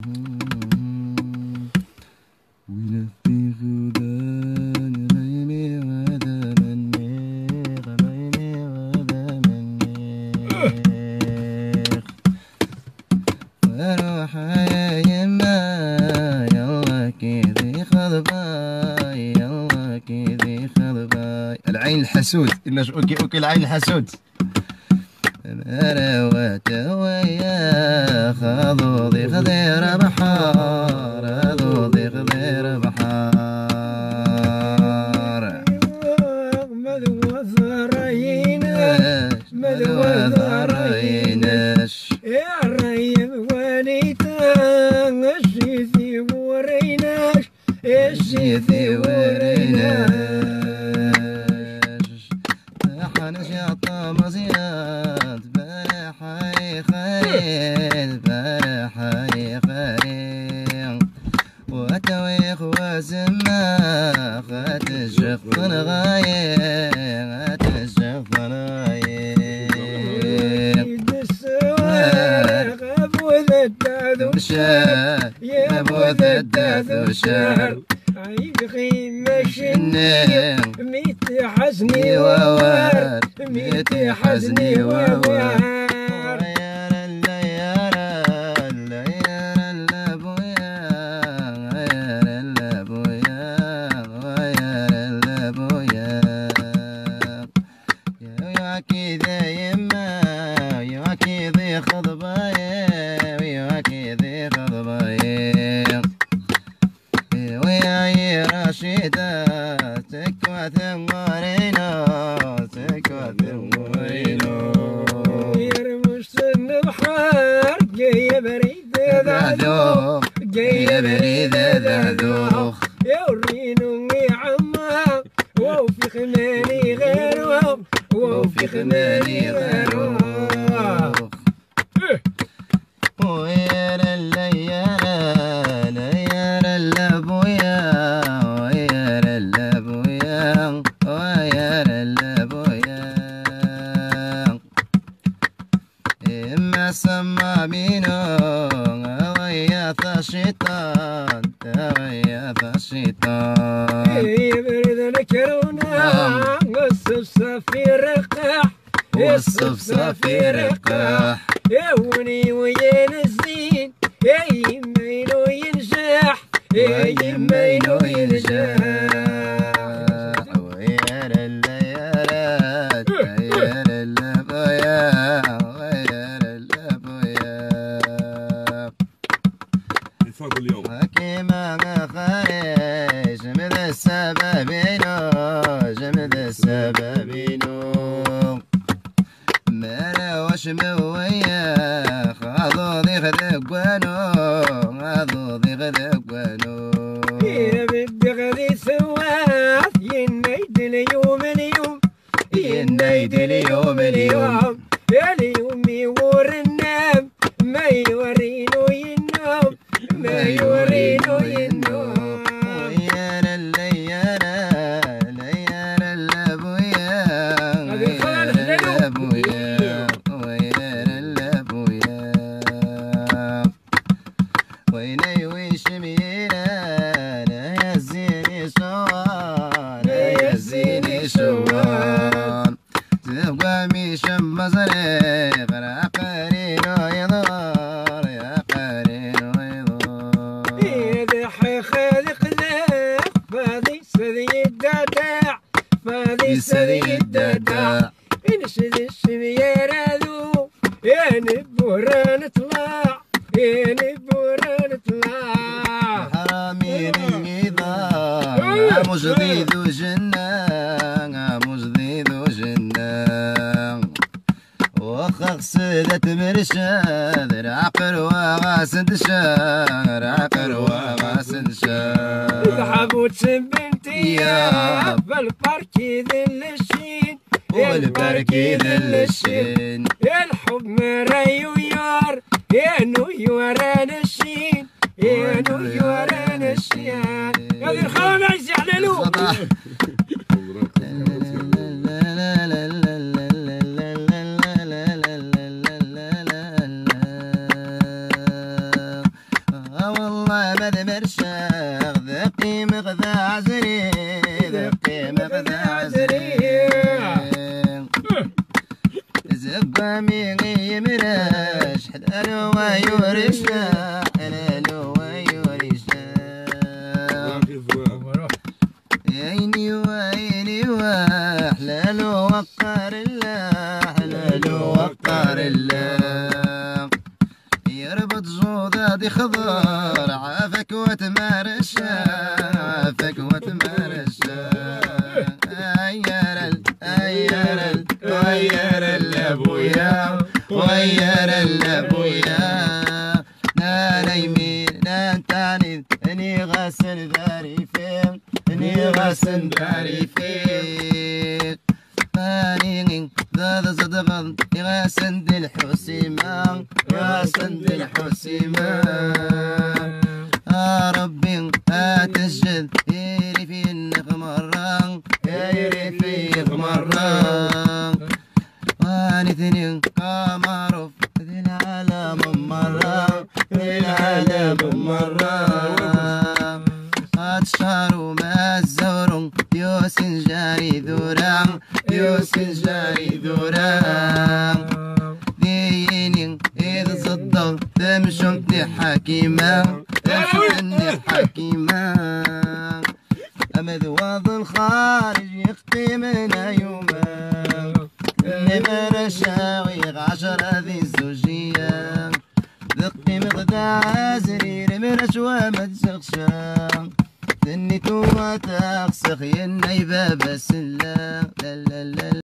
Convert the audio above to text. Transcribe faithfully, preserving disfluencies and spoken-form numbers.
العين الحسود إنش أوكي أوكي العين الحسود مروت ويا خذوضي خذير بحار خذوضي خذير بحار مذوى ذريناش مذوى ذريناش يا ريب وليتان الشيثي وريناش الشيثي وريناش حنش يا طمزيات برحي خير برحي خير وتويخ وزماخ تشخن غاير تشخن غاير السواق ابو ذداد وشار يا ابو ذداد وشار عيبخي مشني ميت حزني ووار ميت حزني ووار تكوى ثمرينو تكوى ثمرينو يرمش البحر جاي بريد ذاذو جاي بريد ذاذو يورينو عما وفي خماني غيره وفي خماني غيره ويا الليالة ليالة اللبويا ويا اللبويا ويا اللبويا إما سما بينو ويا الشيطان ويا الشيطان يبرد الكرونا والصفصف في الرقاح والصفصف في الرقاح يوني وين الزين يا يمينو ينجح يا يمينو ينجح ويا الليالات ويا اللبويا ويا اللبويا نفاق اليوم حكيمة خارج جمد السبابينو جمد السبابينو مروش مويا خاضوضي خذقوانو خاضوضي خذقوانو يا بدي غادي سواث ينايد اليوم اليوم ينايد اليوم اليوم يا اليوم يور النام ما يورينو ينام ما يورينو ينام ويا الليالة ليالة اللبويا ويا اللبويا ويا اللبويا ويني ويش مينا لا يزيني شوان لا يزيني شوان تبقى ميشم مزرق يا قرين ويضار يا قرين ويضار إذا حيخذ قذاق فاذي سذي الدداع فاذي سذي الدداع انشد الشبيار ذو يا نبوران اطلع يا نبوران اطلع حرامين النظام مش ضيد وجنان مش ضيد وجنان وخخ سدت مرشاد العقل وغاسد شار عقل وغاسد شار اذهبوا تسبنتي يا بالباركي ذل الشين والبركي ذل الشين الحب مري ويار يا نويوران الشين يا نويوران الشين يا ذي الخامس يعللوا والله ما ذمرشاغ ذقي مغذى عزري ذقي مغذى عزري زبامي يمرش حلالو ويورشا حلالو ويورشا عيني وعيني وحلالو وقار الله حلالو وقار الله يربط زودادي خضر عافك وتمارشا عافك وتمارشا غير ال غير ال غير الابويا غير الابويا لا لا يمين لا تعني اني غاسل داري فين اني غاسل داري فين فاني ذا صدق غاسل دي الحسيمة غاسل دي الحسيمة يا ربي اتسجد يري في النغمرة يري في الغمرة واني ثنين كمعروف ذي العالم مرة ذي العالم مرة أتشاروا ما الزور يوسن جاري ذورا يوسن جاري ذورا ديني إذا صدق تمشمتني حكيمة تمشمتني حكيمة أما ذواض الخارج يخطي منا يوما اللي ما نشاوي عشرة ذي الزوجية ذقي مغدى عازري رمرش وما تشخشا ثني تو تخسخ يني باب السلا لا لا لا